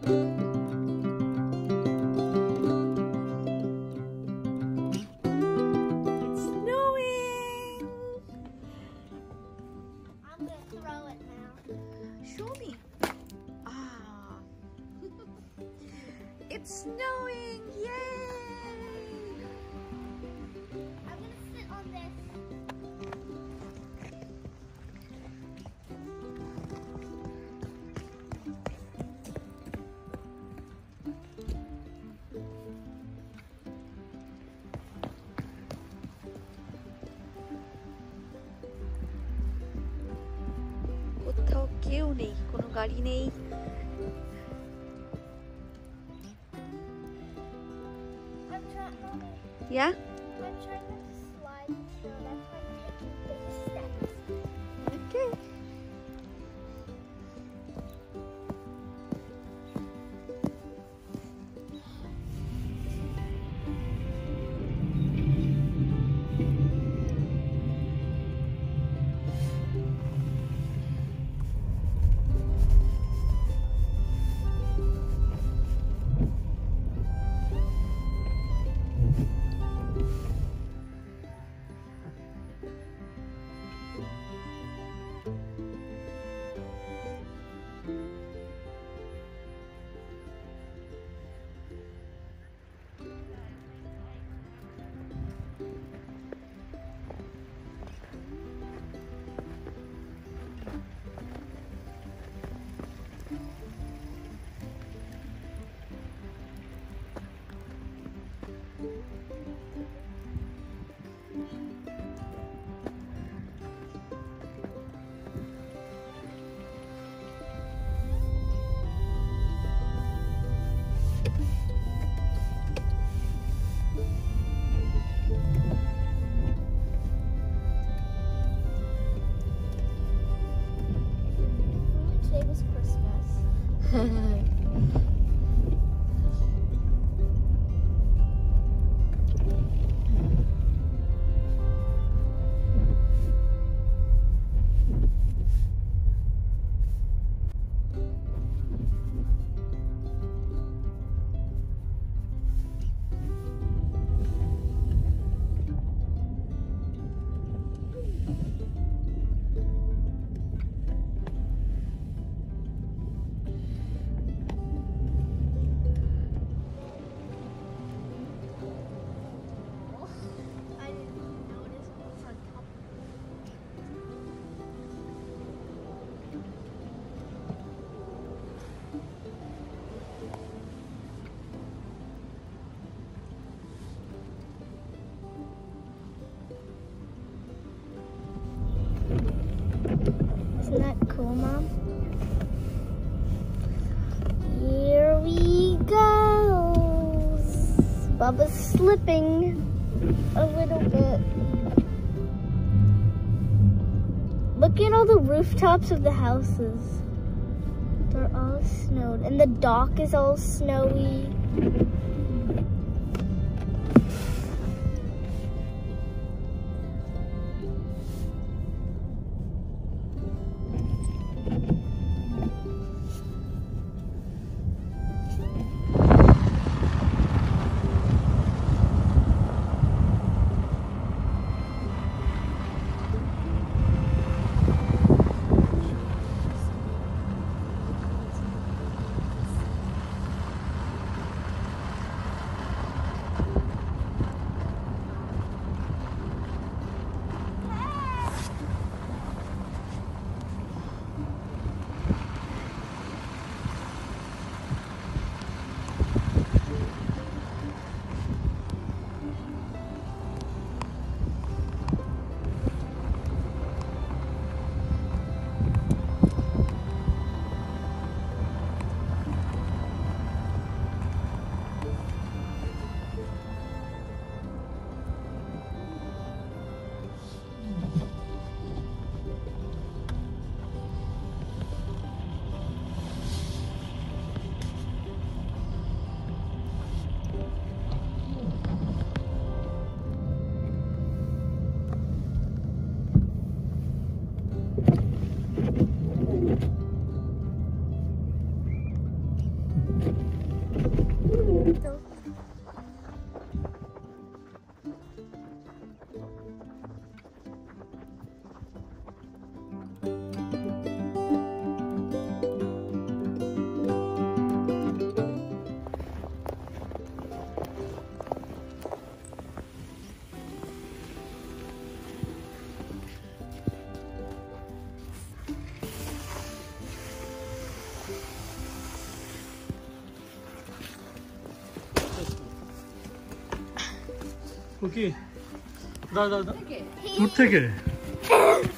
It's snowing! Yay! I'm gonna sit on this. কোথাও কেউ নেই, কোনো গাড়ি নেই। Yeah? I'm trying not to slide in snow. That's why I'm taking baby steps. Okay. Today was Christmas. Isn't that cool, Mom? Here we go. Bubba's slipping a little bit. Look at all the rooftops of the houses. They're all snowed. And the dock is all snowy. ওকে দাও দাও দাও দূর থেকে